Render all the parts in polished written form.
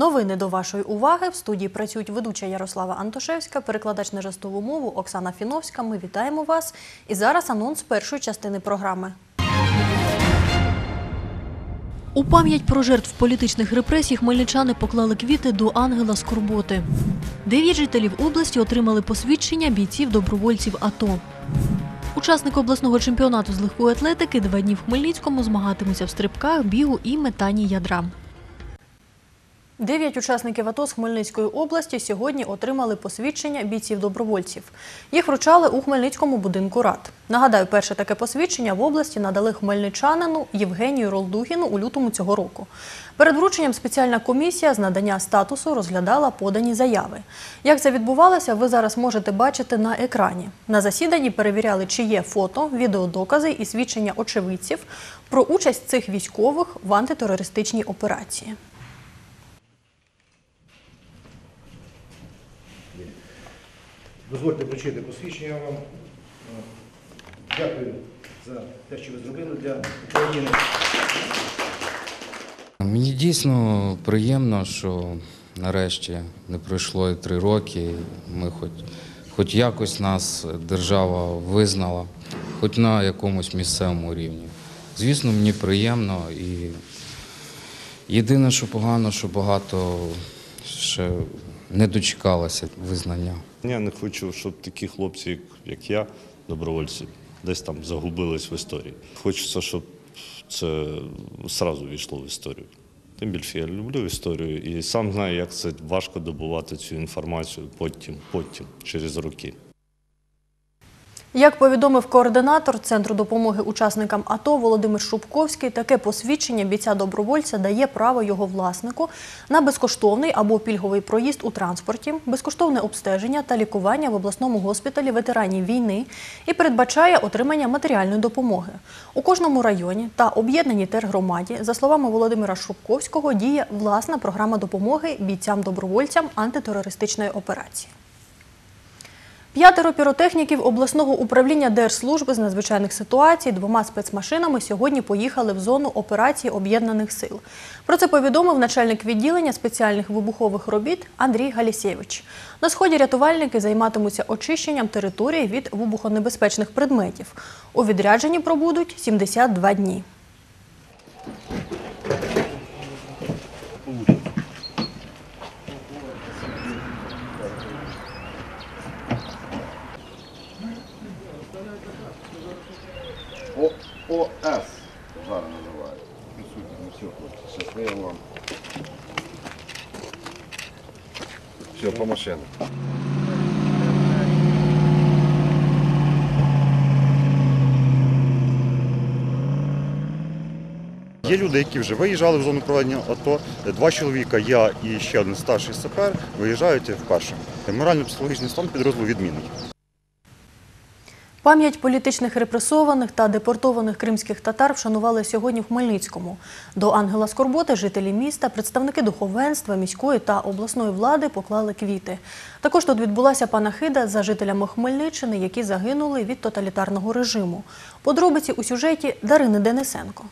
Новини до вашої уваги. В студії працюють ведуча Ярослава Антошевська, перекладач на жестову мову Оксана Фіновська. Ми вітаємо вас. І зараз анонс першої частини програми. У пам'ять про жертв політичних репресій хмельничани поклали квіти до ангела скорботи. 9 жителів області отримали посвідчення бійців-добровольців АТО. Учасники обласного чемпіонату з легкої атлетики 2 дні в Хмельницькому змагатимуться в стрибках, бігу і метанні ядра. 9 учасників АТО з Хмельницької області сьогодні отримали посвідчення бійців-добровольців. Їх вручали у Хмельницькому будинку рад. Нагадаю, перше таке посвідчення в області надали хмельничанину Євгенію Ролдугіну у лютому цього року. Перед врученням спеціальна комісія з надання статусу розглядала подані заяви. Як це відбувалося, ви зараз можете бачити на екрані. На засіданні перевіряли, чи є фото, відеодокази і свідчення очевидців про участь цих військових в антитерористичній операції. Дозвольте вручити посвідчення вам. Дякую за те, що ви зробили для України. Мені дійсно приємно, що нарешті не пройшло і 3 роки. Ми хоч якось нас держава визнала, хоч на якомусь місцевому рівні. Звісно, мені приємно і єдине, що погано, що багато ще не дочекалося визнання. Я не хочу, щоб такі хлопці, як я, добровольці, десь там загубились в історії. Хочеться, щоб це одразу війшло в історію. Тим більше я люблю історію і сам знаю, як це важко добувати цю інформацію потім, через роки. Як повідомив координатор Центру допомоги учасникам АТО Володимир Шубковський, таке посвідчення бійця-добровольця дає право його власнику на безкоштовний або пільговий проїзд у транспорті, безкоштовне обстеження та лікування в обласному госпіталі ветеранів війни і передбачає отримання матеріальної допомоги. У кожному районі та об'єднаній тергромаді, за словами Володимира Шубковського, діє власна програма допомоги бійцям-добровольцям антитерористичної операції. 5 піротехніків обласного управління Держслужби з надзвичайних ситуацій 2 спецмашинами сьогодні поїхали в зону операції Об'єднаних сил. Про це повідомив начальник відділення спеціальних вибухових робіт Андрій Галісєвич. На сході рятувальники займатимуться очищенням території від вибухонебезпечних предметів. У відрядженні пробудуть 72 дні. ОС зараз називають. Присутні, ну все, хлопці, щасливо вам. Все, по машинам. Є люди, які вже виїжджали в зону проведення АТО. 2 чоловіка, я і ще один старший сапер, виїжджають вперше. Морально-психологічний стан підрозділу відмінний. Пам'ять політичних репресованих та депортованих кримських татар вшанували сьогодні в Хмельницькому. До ангела скорботи жителі міста, представники духовенства, міської та обласної влади поклали квіти. Також тут відбулася панахида за жителями Хмельниччини, які загинули від тоталітарного режиму. Подробиці у сюжеті Дарини Денисенко.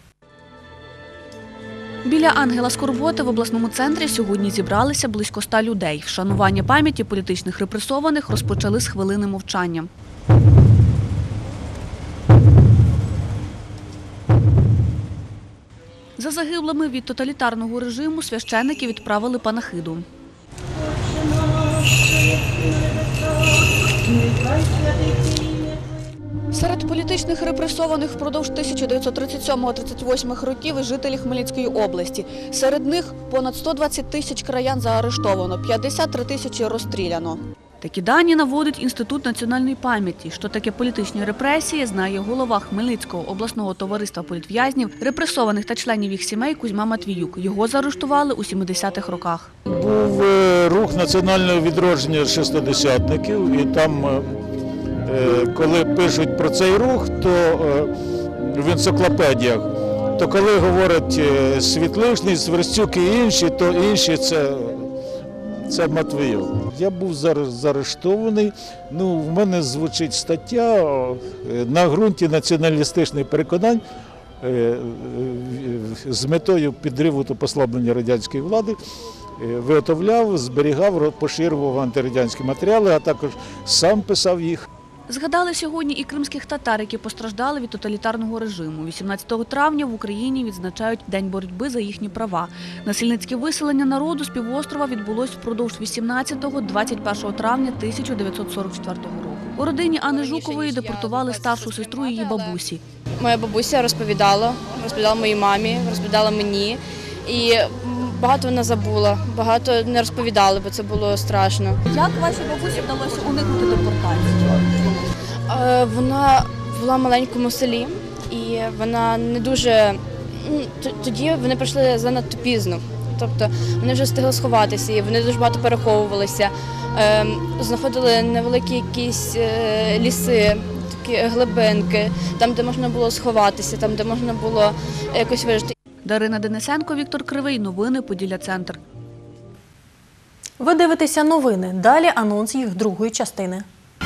Біля ангела скорботи в обласному центрі сьогодні зібралися близько 100 людей. Вшанування пам'яті політичних репресованих розпочали з хвилини мовчання. За загиблими від тоталітарного режиму священники відправили панахиду. Серед політичних репресованих впродовж 1937-38 років і жителі Хмельницької області. Серед них понад 120 тисяч краян заарештовано, 53 тисячі розстріляно. Такі дані наводить Інститут національної пам'яті. Що таке політичні репресії, знає голова Хмельницького обласного товариства політв'язнів, репресованих та членів їх сімей Кузьма Матвіюк. Його заарештували у 70-х роках. Був рух національного відродження шестидесятників, і там, коли пишуть про цей рух, то в енциклопедіях, то коли говорять Світлишний, Сверстюк і інші, то інші це Матвіюк. Я був заарештований. В мене звучить стаття на ґрунті націоналістичних переконань з метою підриву та послаблення радянської влади виготовляв, зберігав, поширював антирадянські матеріали, а також сам писав їх. Згадали сьогодні і кримських татар, які постраждали від тоталітарного режиму. 18 травня в Україні відзначають День боротьби за їхні права. Насильницьке виселення народу з півострова відбулось впродовж 18-21 травня 1944 року. У родині Анни Жукової депортували старшу сестру її бабусі. Моя бабуся розповідала моїй мамі, розповідала мені. І багато вона забула, багато не розповідали, бо це було страшно. Як вашій бабусі вдалося уникнути депортації? Вона була в маленькому селі, і вона не дуже... Тоді вони прийшли занадто пізно. Тобто вони вже встигли сховатися, і вони дуже багато переховувалися. Знаходили невеликі якісь ліси, такі глибинки, там, де можна було сховатися, там, де можна було якось вижити. Дарина Денисенко, Віктор Кривий. Новини Поділля Центр. Ви дивитеся новини. Далі анонс їх другої частини.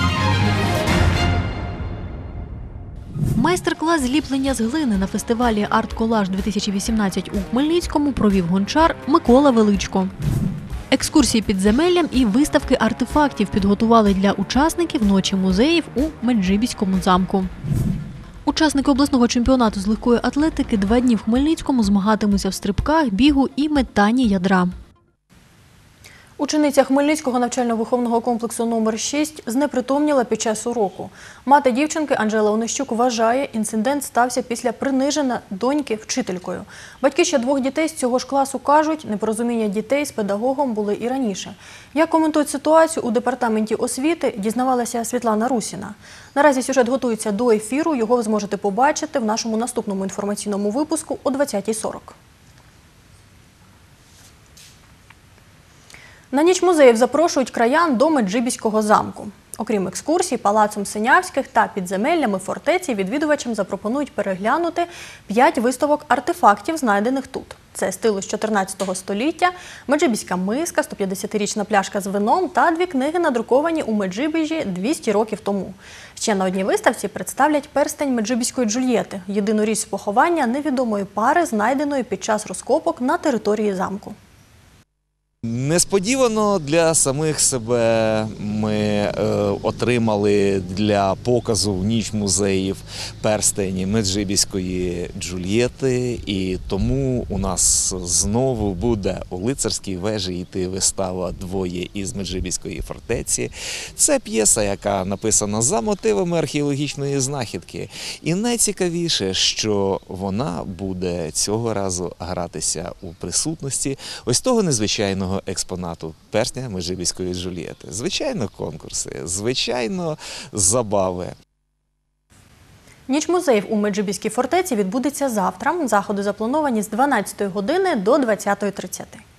Майстер-клас зліплення з глини на фестивалі «Арт-Колаж-2018» у Хмельницькому провів гончар Микола Величко. Екскурсії підземеллям і виставки артефактів підготували для учасників ночі музеїв у Меджибіському замку. Учасники обласного чемпіонату з легкої атлетики 2 дні в Хмельницькому змагатимуться в стрибках, бігу і метанні ядра. Учениця Хмельницького навчально-виховного комплексу номер 6 знепритомніла під час уроку. Мати дівчинки Анжела Онищук вважає, інцидент стався після приниження доньки вчителькою. Батьки ще 2 дітей з цього ж класу кажуть, непорозуміння дітей з педагогом були і раніше. Як коментують ситуацію у департаменті освіти, дізнавалася Світлана Русіна. Наразі сюжет готується до ефіру, його ви зможете побачити в нашому наступному інформаційному випуску о 20:40. На ніч музеїв запрошують краян до Меджибіського замку. Окрім екскурсій, палацом Синявських та підземеллями фортеці відвідувачам запропонують переглянути 5 виставок артефактів, знайдених тут. Це стилу з 14 століття, меджибіська миска, 150-річна пляшка з вином та 2 книги, надруковані у Меджибіжі 200 років тому. Ще на одній виставці представлять перстень меджибіської Джульєти – єдину річ з поховання невідомої пари, знайденої під час розкопок на території замку. Несподівано для самих себе ми отримали для показу в ніч музеїв перстень Меджибіської Джульєти, і тому у нас знову буде у Лицарській вежі йти вистава «Двоє із Меджибіської фортеці». Це п'єса, яка написана за мотивами археологічної знахідки. І найцікавіше, що вона буде цього разу гратися у присутності ось того незвичайного експонату перстня Меджибіської Джульєти. Звичайно, конкурси, звичайно, забави. Ніч музеїв у Меджибіській фортеці відбудеться завтра. Заходи заплановані з 12 години до 20:30.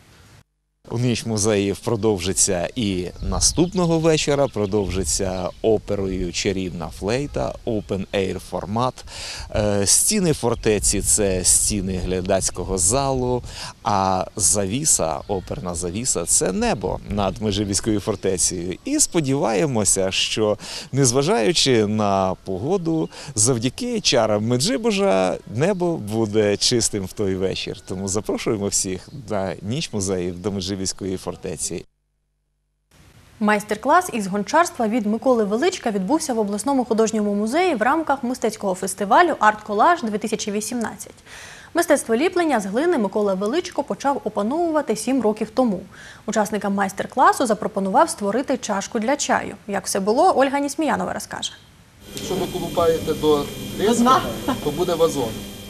У ніч музеїв продовжиться і наступного вечора, продовжиться оперою «Чарівна флейта», open-air формат. Стіни фортеці – це стіни глядацького залу, а завіса, оперна завіса – це небо над Меджибіською фортецею. І сподіваємося, що, незважаючи на погоду, завдяки чарам Меджибожа небо буде чистим в той вечір. Тому запрошуємо всіх на ніч музеїв до Меджибіської фортеці. Майстер-клас із гончарства від Миколи Величка відбувся в обласному художньому музеї в рамках мистецького фестивалю «Арт-Колаж-2018». Мистецтво ліплення з глини Микола Величко почав опановувати 7 років тому. Учасникам майстер-класу запропонував створити чашку для чаю. Як все було, Ольга Нісміянова розкаже. Якщо ви колупаєте до тиска, то буде вазон.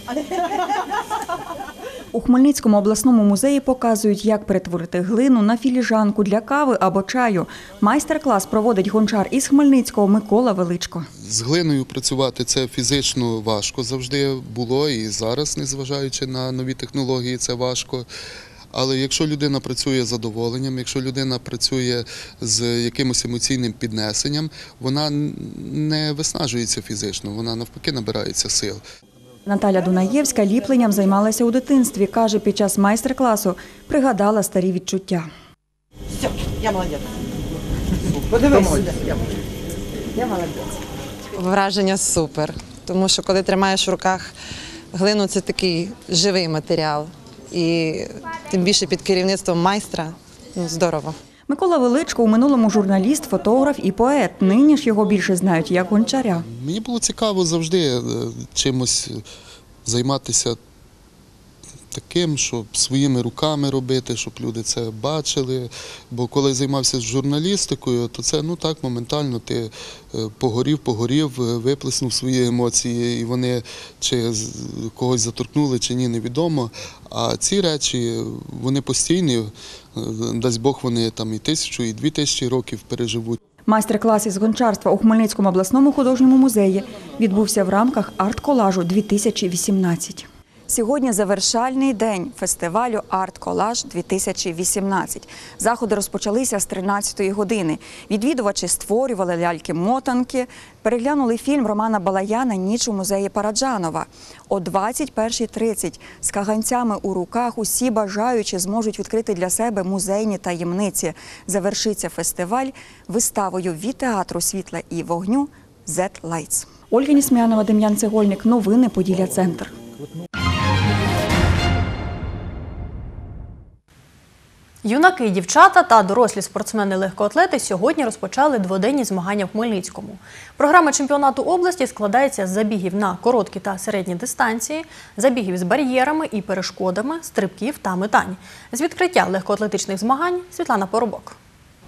У Хмельницькому обласному музеї показують, як перетворити глину на філіжанку для кави або чаю. Майстер-клас проводить гончар із Хмельницького Микола Величко. З глиною працювати це фізично важко завжди було і зараз, незважаючи на нові технології, це важко. Але якщо людина працює з задоволенням, якщо людина працює з якимось емоційним піднесенням, вона не виснажується фізично, вона навпаки набирається сил. Наталя Дунаєвська ліпленням займалася у дитинстві. Каже, під час майстер-класу пригадала старі відчуття. Все, я молодець. Подивись сюди. Я молодець. Враження супер, тому що коли тримаєш в руках глину, це такий живий матеріал. і тим більше під керівництвом майстра. Ну, здорово. Микола Величко у минулому журналіст, фотограф і поет. Нині ж його більше знають як гончаря. Мені було цікаво завжди чимось займатися таким, щоб своїми руками робити, щоб люди це бачили. Бо коли займався журналістикою, то це так моментально ти погорів, виплеснув свої емоції, і вони чи когось заторкнули, чи ні, невідомо. А ці речі, вони постійні, дасть Бог, вони там і 1000, і 2000 років переживуть. Майстер-клас із гончарства у Хмельницькому обласному художньому музеї відбувся в рамках арт-колажу-2018. Сьогодні завершальний день фестивалю «Арт-колаж-2018». Заходи розпочалися з 13-ї години. Відвідувачі створювали ляльки-мотанки, переглянули фільм Романа Балаяна «Ніч у музеї Параджанова». О 21:30 з каганцями у руках усі бажаючі зможуть відкрити для себе музейні таємниці. Завершиться фестиваль виставою від театру світла і вогню «Z Lights». Ольга Нісмянова, Дем'ян Цегольник. Новини Поділля-Центр. Юнаки, дівчата та дорослі спортсмени-легкоатлети сьогодні розпочали дводенні змагання в Хмельницькому. Програма чемпіонату області складається з забігів на короткі та середні дистанції, забігів з бар'єрами і перешкодами, стрибків та метань. З відкриття легкоатлетичних змагань Світлана Поробок.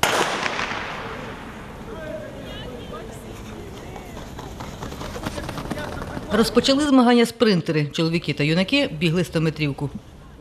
Розпочали змагання спринтери. Чоловіки та юнаки бігли 100-метрівку.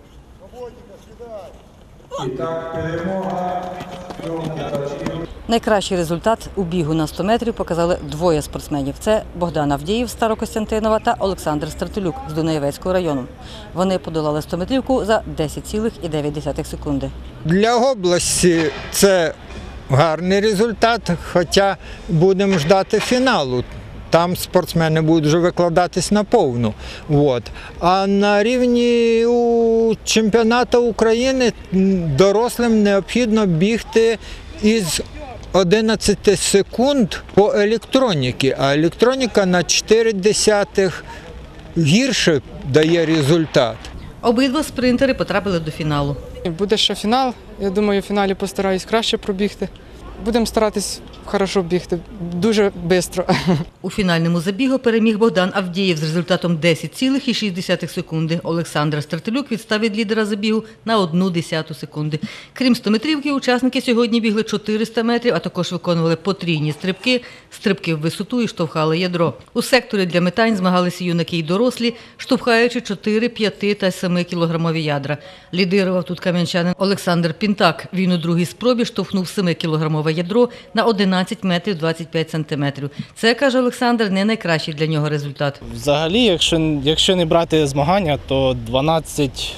Найкращий результат у бігу на 100 метрів показали двоє спортсменів. Це Богдан Авдіїв з Старокостянтинова та Олександр Стратилюк з Дунаєвецького району. Вони подолали 100-метрівку за 10,9 секунди. Для області це гарний результат, хоча будемо ждати фіналу. Там спортсмени будуть вже викладатись на повну. А на рівні у чемпіонату України дорослим необхідно бігти із 11 секунд по електроніці, а електроніка на 0,4 гірше дає результат. Обидва спринтери потрапили до фіналу. Буде ще фінал. Я думаю, в фіналі постараюсь краще пробігти. Будемо старатись хорошо бігти, дуже швидко. У фінальному забігу переміг Богдан Авдіїв з результатом 10,6 секунди. Олександр Стратилюк відстав від лідера забігу на 0,1 секунди. Крім 100-метрівки, учасники сьогодні бігли 400 метрів, а також виконували потрійні стрибки, стрибки в висоту і штовхали ядро. У секторі для метань змагалися юнаки й дорослі, штовхаючи 4, 5 та 7-кілограмові ядра. Лідирував тут кам'янчанин Олександр Пінтак. Він у другій спробі штовхнув 7-кілограмове ядро на 11 метрів 25 сантиметрів. Це, каже Олександр, не найкращий для нього результат. Взагалі, якщо не брати змагання, то 12,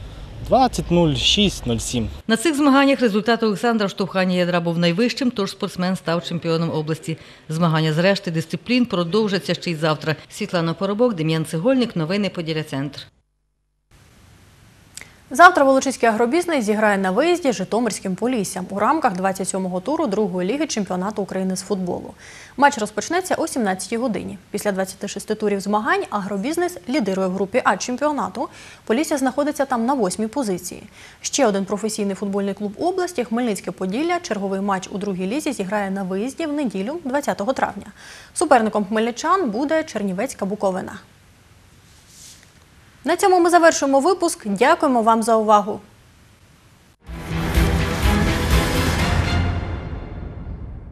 0,6, 0,7. На цих змаганнях результат Олександра штовхання ядра був найвищим, тож спортсмен став чемпіоном області. Змагання з решти дисциплін продовжаться ще й завтра. Світлана Поробок, Дем'ян Цегольник, новини Поділля-Центр. Завтра Волочиський агробізнес зіграє на виїзді з Житомирським Поліссям у рамках 27-го туру другої ліги чемпіонату України з футболу. Матч розпочнеться о 17-й годині. Після 26 турів змагань агробізнес лідирує в групі А чемпіонату. Полісся знаходиться там на 8-й позиції. Ще один професійний футбольний клуб області – Хмельницьке Поділля. Черговий матч у другій лізі зіграє на виїзді в неділю, 20 травня. Суперником хмельничан буде Чернівецька Буковина. На цьому ми завершуємо випуск. Дякуємо вам за увагу.